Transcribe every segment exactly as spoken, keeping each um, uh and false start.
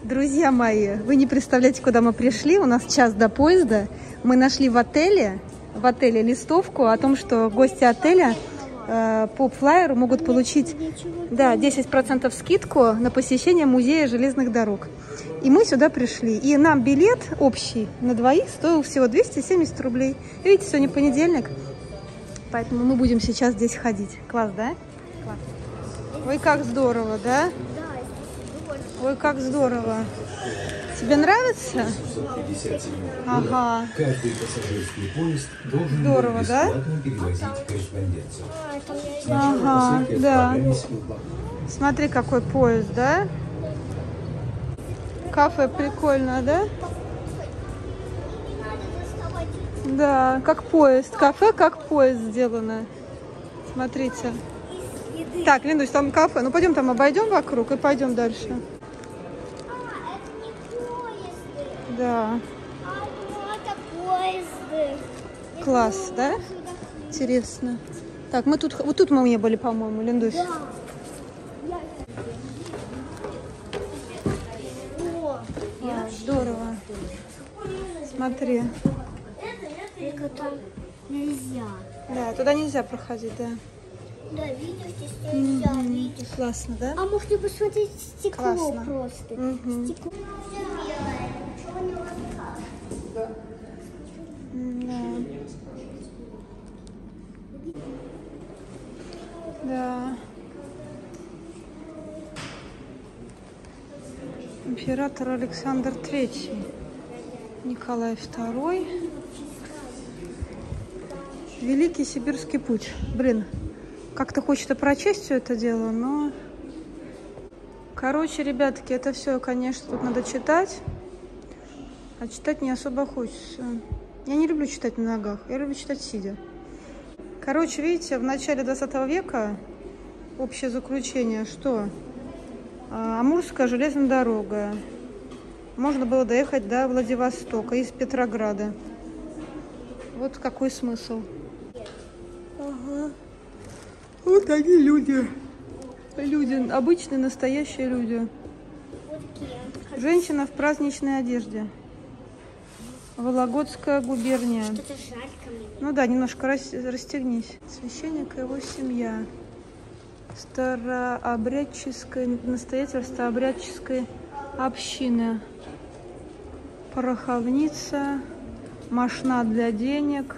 Друзья мои, вы не представляете, куда мы пришли. У нас час до поезда. Мы нашли в отеле, в отеле листовку о том, что гости отеля э, по флайеру могут получить да, десять процентов скидку на посещение музея железных дорог. И мы сюда пришли. И нам билет общий на двоих стоил всего двести семьдесят рублей. И видите, сегодня понедельник, поэтому мы будем сейчас здесь ходить. Класс, да? Класс. Ой, как здорово, да? Ой, как здорово. Тебе нравится? Ага. Каждый пассажирский поезд должен здорово, бесплатно да? перевозить корреспонденцию. Ага, да. Смотри, какой поезд, да? Кафе прикольно, да? Да, как поезд. Кафе как поезд сделано. Смотрите. Так, Линдусь, там кафе. Ну, пойдем там обойдем вокруг и пойдем дальше. Да. Класс, да? Интересно. Так, мы тут, вот тут мы не были, по-моему, Линдусь. Да. А, здорово. Смотри. Только там нельзя. Да, туда нельзя проходить, да. Да, видишь, здесь нельзя, mm-hmm. видишь. Классно, да? А может и посмотреть стекло Классно. просто. Mm-hmm. Стекло. Да. Да. Император Александр Третий, Николай Второй. Великий Сибирский путь. Блин, как-то хочется прочесть все это дело, но... Короче, ребятки, это все, конечно, тут надо читать. А читать не особо хочется. Я не люблю читать на ногах, я люблю читать сидя. Короче, видите, в начале двадцатого века общее заключение, что Амурская железная дорога. Можно было доехать до Владивостока из Петрограда. Вот какой смысл. Ага. Вот они люди. Люди, обычные, настоящие люди. Женщина в праздничной одежде. Вологодская губерния. Что-то жарко мне. Ну да, немножко расстегнись. Священник и его семья. Старообрядческое настоятельство обрядческой общины. Пороховница. Мошна для денег.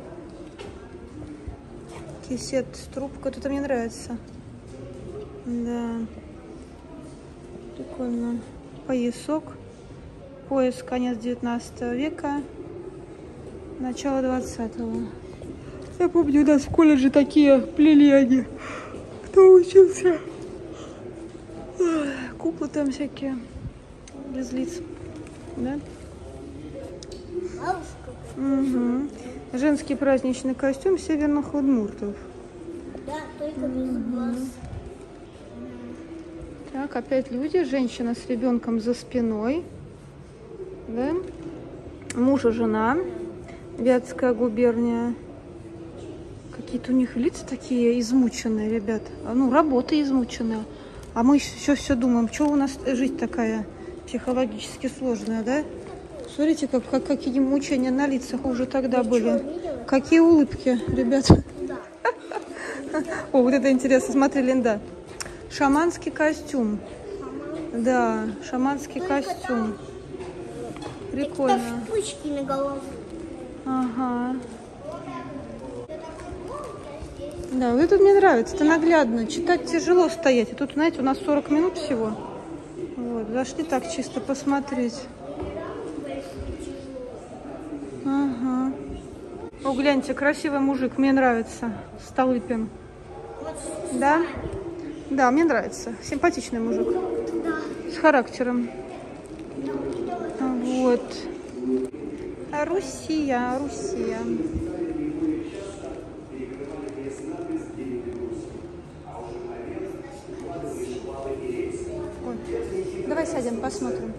Кисет с трубкой. Тут мне нравится. Да. Прикольно. Поясок. Пояс конец девятнадцатого века. Начало двадцатого. Я помню, у нас в колледже такие плели они. Кто учился? Куклы там всякие. Без лиц. Да? Угу. Женский праздничный костюм северных удмуртов. Да, только без глаз. Так, опять люди. Женщина с ребенком за спиной. Да? Муж и жена. Вятская губерния. Какие-то у них лица такие измученные, ребят. Ну, работа измученная. А мы еще все думаем, что у нас жизнь такая психологически сложная, да? Смотрите, как, как, какие мучения на лицах уже тогда Ты были. что, Какие улыбки, ребята. Да. О, вот это интересно. Смотри, Линда. Шаманский костюм. Да, шаманский Только костюм. там... Прикольно. Там вспышки на голову. Ага. Да, вот это мне нравится. Это наглядно. Читать тяжело стоять. И тут, знаете, у нас сорок минут всего. Вот, зашли так чисто посмотреть. Ага. О, гляньте, красивый мужик. Мне нравится. Столыпин. Да? Да, мне нравится. Симпатичный мужик. Да. С характером. Вот. Руссия, Руссия. Ой. Давай сядем, посмотрим.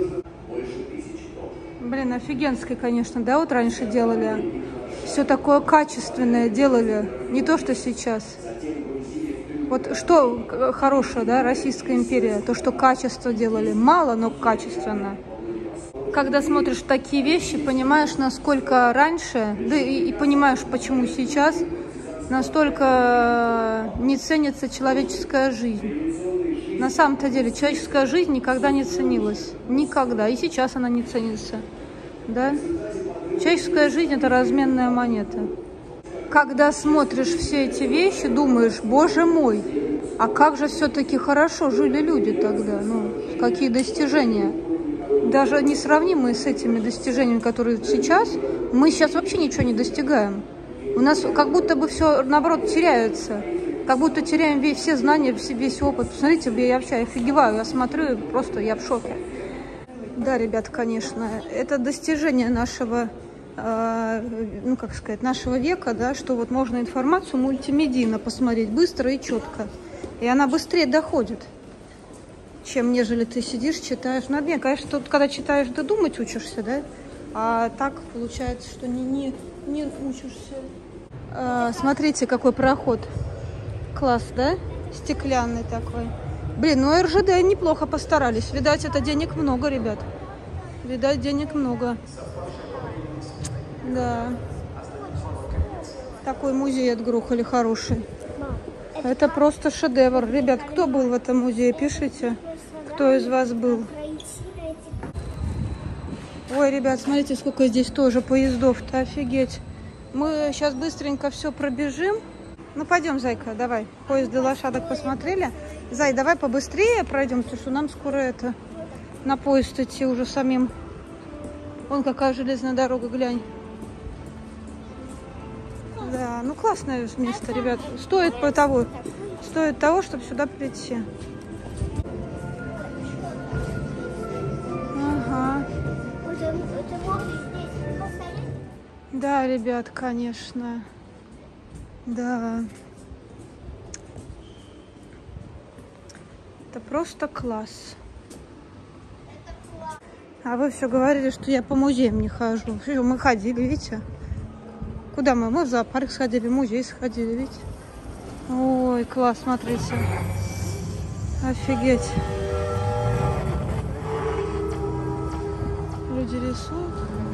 Блин, офигенский, конечно, да, вот раньше делали. Все такое качественное делали. Не то, что сейчас. Вот что хорошее, да, Российская империя? То, что качество делали. Мало, но качественно. Когда смотришь такие вещи, понимаешь, насколько раньше, да и, и понимаешь, почему сейчас настолько не ценится человеческая жизнь. На самом-то деле, человеческая жизнь никогда не ценилась. Никогда. И сейчас она не ценится. Да? Человеческая жизнь – это разменная монета. Когда смотришь все эти вещи, думаешь, боже мой, а как же все-таки хорошо жили люди тогда, ну, какие достижения. Даже несравнимые с этими достижениями, которые сейчас, мы сейчас вообще ничего не достигаем. У нас как будто бы все, наоборот, теряется, как будто теряем весь, все знания, весь опыт. Посмотрите, я вообще офигеваю, я смотрю, просто я в шоке. Да, ребят, конечно, это достижение нашего... ну, как сказать, нашего века, да, что вот можно информацию мультимедийно посмотреть быстро и четко. И она быстрее доходит, чем нежели ты сидишь, читаешь. Ну, нет, конечно, тут, когда читаешь, ты думать учишься, да, а так получается, что не, не, не учишься. А, смотрите, какой проход. Класс, да? Стеклянный такой. Блин, ну эр жэ дэ неплохо постарались. Видать, это денег много, ребят. Видать, денег много. Да. Такой музей отгрохали хороший. Это просто шедевр. Ребят, кто был в этом музее? Пишите, кто из вас был. Ой, ребят, смотрите, сколько здесь тоже поездов-то. Офигеть. Мы сейчас быстренько все пробежим. Ну, пойдем, зайка, давай. Поезды лошадок посмотрели. Зай, давай побыстрее пройдем, потому что нам скоро это на поезд идти уже самим. Вон какая железная дорога, глянь. Да, ну классное место, ребят. Стоит по того, стоит того, чтобы сюда прийти. Ага. Да, ребят, конечно. Да. Это просто класс. А вы все говорили, что я по музеям не хожу. Мы ходили, видите? Куда мы? Мы в зоопарк сходили, в музей сходили, видите? Ой, класс, смотрите. Офигеть. Люди рисуют.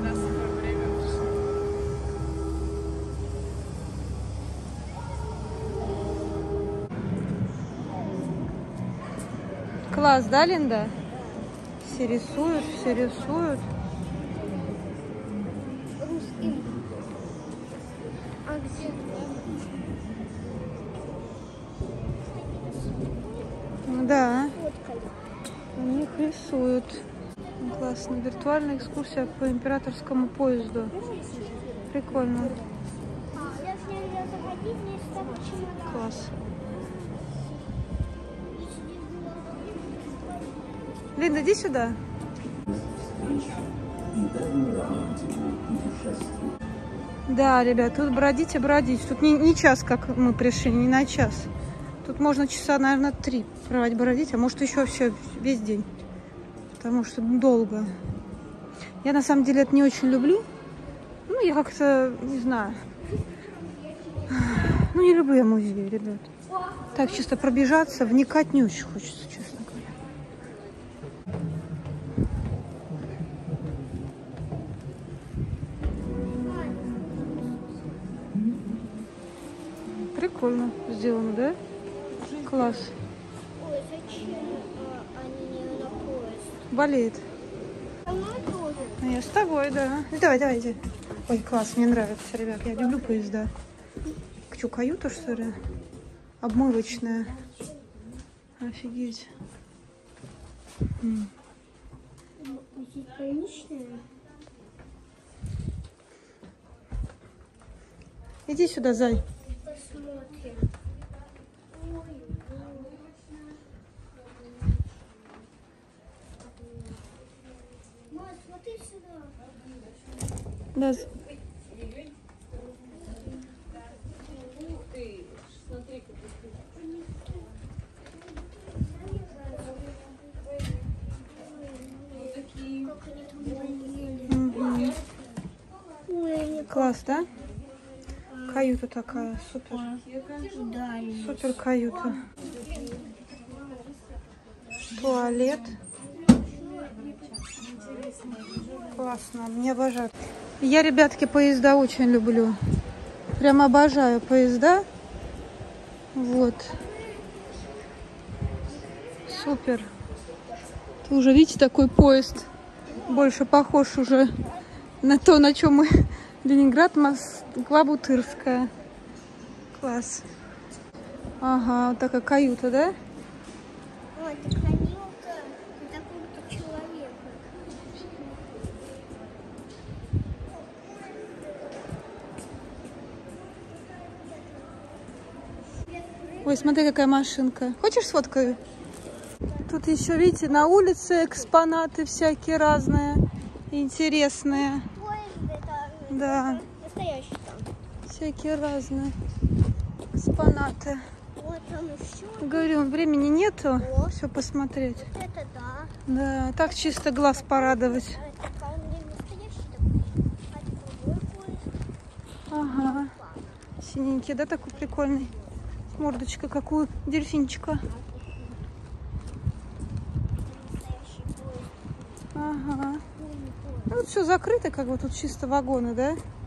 Класс, да, Линда? Все рисуют, все рисуют. Да, у них рисуют. Классно. Виртуальная экскурсия по императорскому поезду. Прикольно. Класс. Линда, иди сюда. Да, ребят, тут бродите, бродите. Тут не, не час, как мы пришли, не на час. Тут можно часа, наверное, три проводить, бродить, а может еще все весь день. Потому что долго. Я на самом деле это не очень люблю. Ну, я как-то, не знаю. Ну, не люблю я музеи, ребят. Так, чисто пробежаться, вникать не очень хочется, честно говоря. Прикольно сделано, да? Класс. Ой, зачем они не на поезд? Болеет. Со мной тоже. Ну, я с тобой, да. Давай, давай, иди. Ой, класс, мне нравится, ребят. Я люблю поезда. Что, каюта, что ли? Обмывочная. Офигеть. М. Здесь больничная. Иди сюда, зай. Посмотрим. Мам, смотри сюда. Да. Угу. Класс, да? каюта такая, супер. Да, Супер каюта. Туалет. Классно, мне обожаю. Я, ребятки, поезда очень люблю. Прям обожаю поезда. Вот. Супер. Ты уже видите, такой поезд. Больше похож уже на то, на чем мы. Ленинград, Москва, Бутырская. Класс. Ага, вот такая каюта, да? Ой, это каюта такого-то человека. Ой, смотри, какая машинка. Хочешь сфоткаю? Тут еще, видите, на улице экспонаты всякие разные, интересные. Поезд это Да, настоящий там. всякие разные экспонаты. Вот там еще. Говорю, времени нету О. все посмотреть. Вот это да. Да, так чисто глаз порадовать. А это вполне настоящий такой. А это другой поезд. Ага, синенький, да, такой прикольный. Мордочка какую, дельфинчика. Настоящий поезд. Ага. Ну, вот все закрыто, как бы тут чисто вагоны, да?